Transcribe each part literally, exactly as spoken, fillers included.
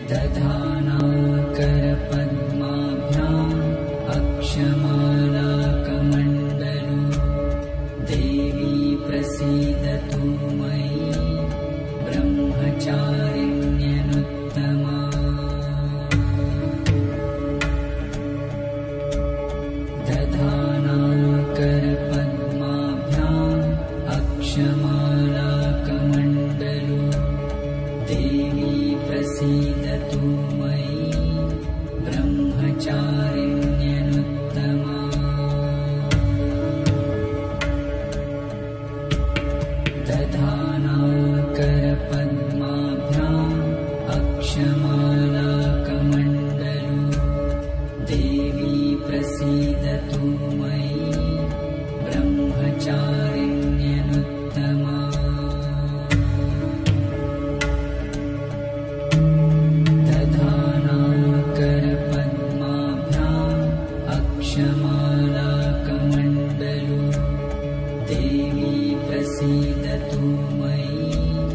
दधानाकरपद्माभ्याम् अक्षमालाकमण्डलु देवी प्रसीदतु मयि ब्रह्मचारिण्यनुत्तमा। दधानाकरपद्माभ्याम् अक्षमालाकमण्डलु देवी प्रसीदतु मयि ब्रह्मचारिण्यनुत्तमा। दधानाकरपद्माभ्याम् अक्षमालाकमण्डलु देवी प्रसीदतु मयि ब्रह्मचारिण्यनुत्तमा। दधानाकरपद्माभ्याम् अक्षमालाकमण्डलु देवी प्रसीदतु मयि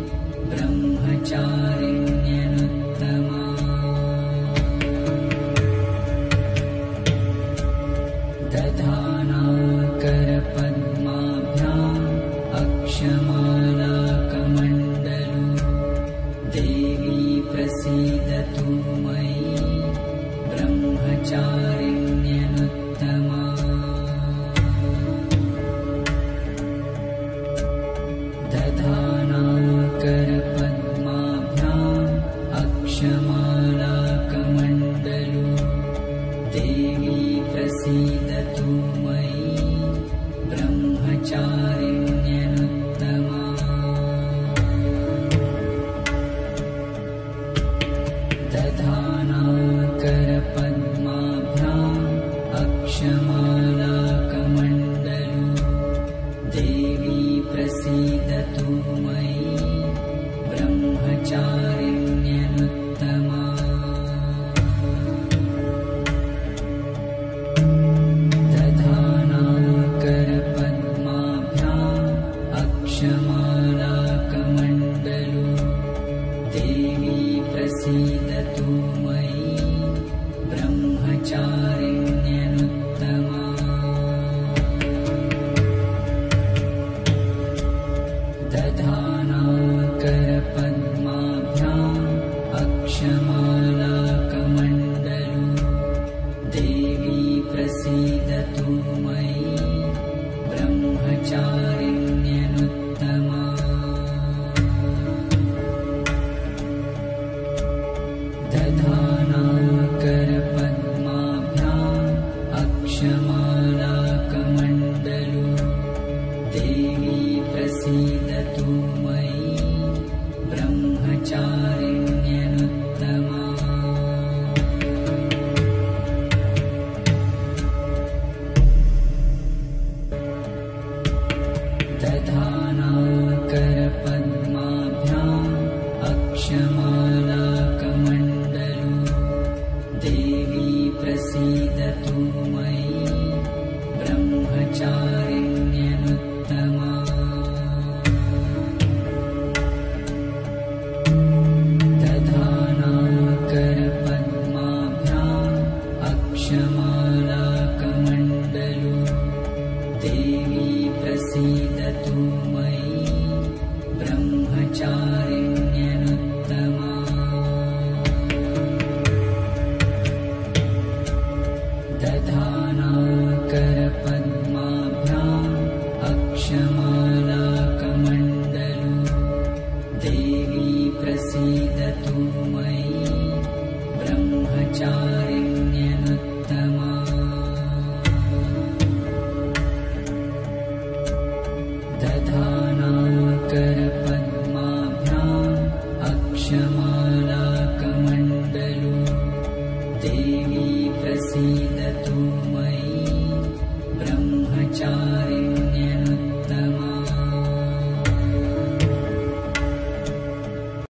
ब्रह्मचारिण्यनुत्तमा। दधानाकरपद्माभ्याम् अक्षमालाकमण्डलु देवी प्रसीदतु मयि ब्रह्मचारिण्यनुत्तमा। दधानाकरपद्माभ्याम् अक्षमालाकमण्डलु देवी प्रसीदतु मयि ब्रह्मचारिण्यनुत्तमा। दधानाकरपद्माभ्याम् अक्षमालाकमण्डलु देवी प्रसीदतु मयि ब्रह्मचारिण्यनुत्तमा। दधानाकरपद्माभ्याम् अक्षमालाकमण्डलु देवी प्रसीदतु मयि ब्रह्मचारिण्यनुत्तमा। दधानाकरपद्माभ्याम् अक्षमालाकमण्डलु देवी प्रसीदतु मयि ब्रह्मचारिण्यनुत्तमा। दधानाकरपद्माभ्याम् अक्षमालाकमण्डलु देवी प्रसीदतु